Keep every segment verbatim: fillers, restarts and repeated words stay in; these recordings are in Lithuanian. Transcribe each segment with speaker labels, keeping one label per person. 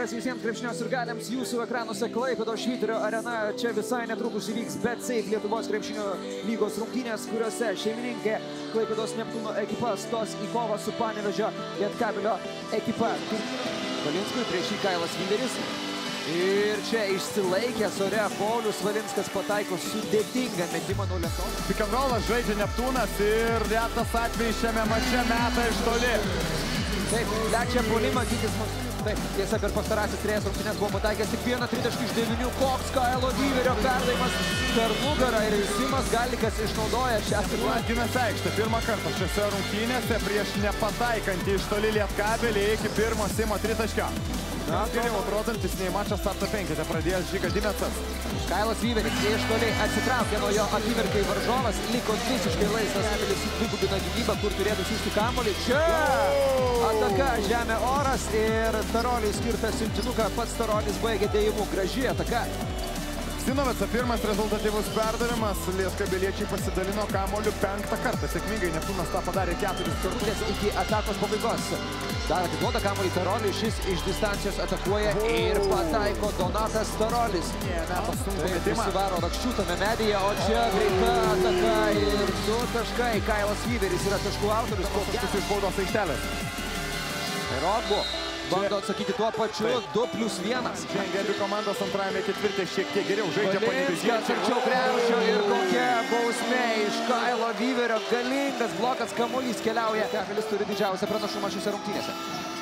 Speaker 1: vakaras visiems krepšinio sirgaliams. Jūsų ekranuose Klaipėdos Švyturio arena. Čia visai netrukus įvyks BetSafe Lietuvos krepšinio lygos rungtynės, kuriuose šeimininkė Klaipėdos Neptūno ekipa stos į kovą su Panevėžio Lietkabelio ekipa. Valinskui prieš jį Kailas Vyveris. Ir čia išsilaikęs ore Paulius Valinskas pataiko sudėtingą metimą nuo lentos.
Speaker 2: Pikanrolas žaidžia Neptūnas ir retas atvejis šiame mače meta iš toli.
Speaker 1: Taip, lečia puolimą Gytis Masiulis. Taip, tiesa, per pastarąsias trejas rungtynes buvo pataikęs tik vieną tritaškį iš devynių. Koks Kailo Vyverio perdavimas per nugarą ir Simas Galikas išnaudoja šią situaciją.
Speaker 2: Ginasi aikštę pirmą kartą šiose rungtynėse prieš nepataikantį iš toli Lietkabelį iki pirmo Simo tritaškio. Na, geriau atrodantis nei mačas starto penkete pradėjęs Žiga Dimecas.
Speaker 1: Kailas Vyveris iš toli atsitraukė nuo jo akimirkai varžovas, liko visiškai laisvas, Emilis dvigubino gynybą, kur turėtų siųsti kamuolį. Čia ataka, žemė oras ir Taroliui skirtas siuntinuką, pats Tarolis baigė dėjimu, graži ataka.
Speaker 2: Sinoveca pirmas rezultatyvus perdavimas, Lietkabeliečiai pasidalino kamuoliu penktą kartą, sėkmingai Neptūnas tą padarė keturis kartus.
Speaker 1: Iki atakos pabaigos. Dar atiduoda kamuolį Taroliui, šis iš distancijos atakuoja ir pataiko Donatas Tarolis.
Speaker 2: Ne, metas sunku metimą.
Speaker 1: Prisivaro Rakščių tame medyje, o čia greita ataka ir du taškai. Kailas Vyveris yra taškų autorius.
Speaker 2: Taškus iš baudos aikštelės.
Speaker 1: Rogbo bando atsakyti tuo pačiu, du plius vienas.
Speaker 2: Žengia abi komandos antrajame ketvirtė šiek tiek geriau žaidžia
Speaker 1: Valinskas arčiau krepšio ir kokia bausmė iš Kailo Vyverio. Galingas blokas, kamuolys keliauja. Kabelis turi didžiausią pranašumą šiose rungtynėse.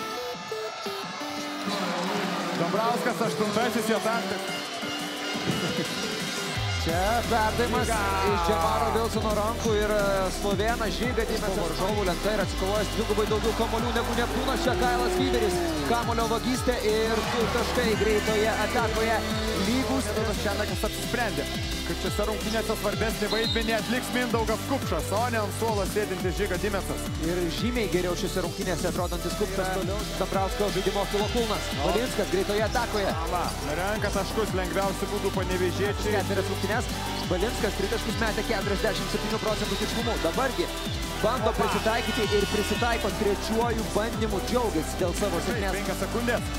Speaker 2: Dombrauskas aštuntasis jo taktas.
Speaker 1: Čia perdavimas iš Džemaro Vilsono rankų ir Slovenas Žiga Dimecas varžovų lenta ir atsikovojęs dvigubai daugiau kamuolių negu Neptūnas. Čia Kailas Vyveris, kamuolio vagystė ir du taškai greitoje atakoje lygus.
Speaker 2: Šiandien apsisprendė, kad šiose rungtynėse svarbesnį vaidmenį atliks Mindaugas Kupšas, o ne ant suolo sėdintis Žiga Dimecas.
Speaker 1: Ir žymiai geriau šiose rungtynėse atrodantis Kupšas. Toliau Dambrausko žaidimo kilo kulnas. Valinskas greitoje atakoje.
Speaker 2: Renka taškus lengviausių būdų panevėžiečiai.
Speaker 1: Keturias rungtynes. Valinskas tritaškius metė keturiasdešimt septynių procentų tikslumu. Dabargi bando prisitaikyti ir prisitaiko trečiuoju bandymu. Džiaugiasi dėl savo sėkmės.
Speaker 2: penkios sekundės.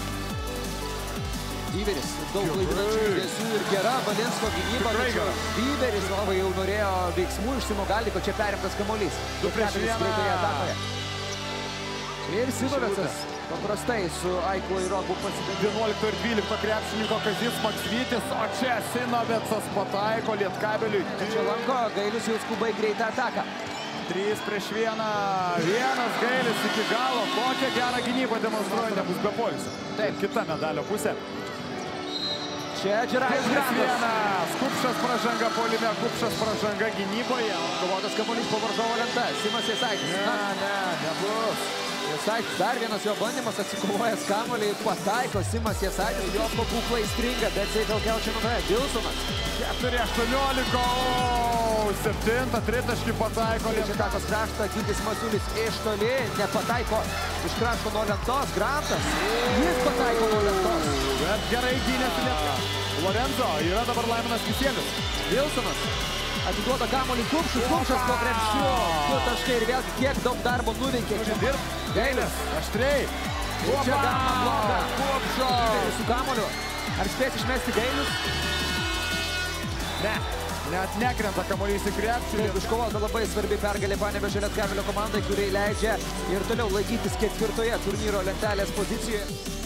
Speaker 1: Vyveris daug klaidinančių judesių ir gera Valinsko gynyba. Vyveris labai jau norėjo veiksmų iš Simo Galiko, čia perimtas kamuolys.
Speaker 2: Du prieš vieną.
Speaker 1: Ir Sinovecas paprastai su Aiku ir Rogu pasidalino.
Speaker 2: vienuolikto ir dvylikto krepšininko Kazys Maksvytis, o čia Sinovecas pataiko Lietkabeliui.
Speaker 1: Čia lanko, Gailius jau skubai greitą ataką.
Speaker 2: trys prieš vieną, vienas Gailis iki galo. Kokią gerą gynybą demonstruoja, nebus be poilsio.
Speaker 1: Taip,
Speaker 2: kita medalio pusė.
Speaker 1: Čia Džerajus Grantas.
Speaker 2: Kupšas pražanga puolime, Kupšas pražanga gynyboje.
Speaker 1: Kovotas kamuolys po varžovo lenta. Simas Jasaitis.
Speaker 2: Ne, ne, nebus.
Speaker 1: Jasaitis, dar vienas jo bandymas, atsikovojęs kamuolį, pataiko Simas Jasaitis, jo pabūklai stringa, bet Seifel Kelčia nuoja. Vilsonas.
Speaker 2: keturi aštuoniolika, o septintą tritaškį pataiko.
Speaker 1: Čikagos kraštą, Gytis Masiulis iš toli, nepataiko iš krašto nuo lentos. Grantas, jis pataiko nuo lentos.
Speaker 2: Bet gerai gynėsi Lietkabelį. Lorenzo, yra dabar Laimonas Kisielius.
Speaker 1: Vilsonas atiduoda kamuolį Kupšui, Kupšas po krepšiu. Du taškai ir vėlgi kiek daug darbo nuveikė. Čia dirb Gailis.
Speaker 2: Aštriai.
Speaker 1: Ir čia gauna bloką. Kupšo su kamuoliu. Ar spės išmesti Gailius?
Speaker 2: Ne. Net nekrenta kamuolys į krepšį.
Speaker 1: Taip, iškovota labai svarbi pergalė Panevėžio Lietkabelio komandai, kuri leidžia ir toliau laikytis ketvirtoje turnyro lentelės pozicijoje.